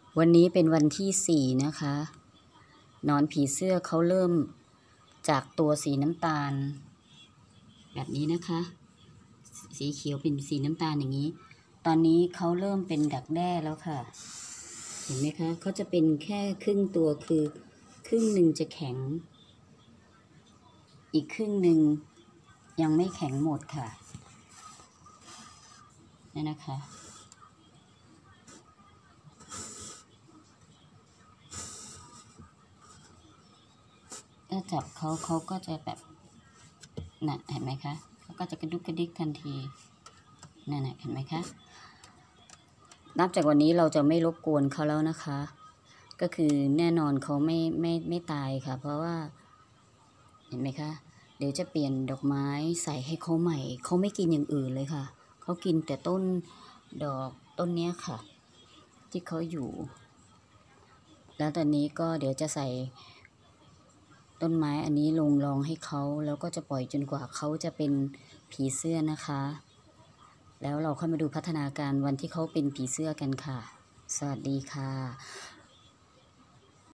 วันนี้เป็นวันที่4นะคะหนอนผีเสื้อเขาเริ่มจากตัวสีน้ำตาลแบบนี้นะคะสีเขียวเป็นสีน้ำตาลอย่างนี้ตอนนี้เขาเริ่มเป็นดักแด้แล้วค่ะเห็นไหมคะเขาจะเป็นแค่ครึ่งตัวคือครึ่งหนึ่งจะแข็งอีกครึ่งหนึ่งยังไม่แข็งหมดค่ะนี่นะคะถ้าจับเขาก็จะแบบน่ะเห็นไหมคะเขาก็จะกระดุกกระดิกทันทีนั่นน่ะเห็นไหมคะนับจากวันนี้เราจะไม่รบกวนเขาแล้วนะคะก็คือแน่นอนเขาไม่ตายค่ะเพราะว่าเห็นไหมคะเดี๋ยวจะเปลี่ยนดอกไม้ใส่ให้เขาใหม่เขาไม่กินอย่างอื่นเลยค่ะเขากินแต่ต้นดอกต้นเนี้ยค่ะที่เขาอยู่แล้วตอนนี้ก็เดี๋ยวจะใส่ต้นไม้อันนี้ลงรองให้เขาแล้วก็จะปล่อยจนกว่าเขาจะเป็นผีเสื้อนะคะแล้วเราค่อยมาดูพัฒนาการวันที่เขาเป็นผีเสื้อกันค่ะสวัสดีค่ะ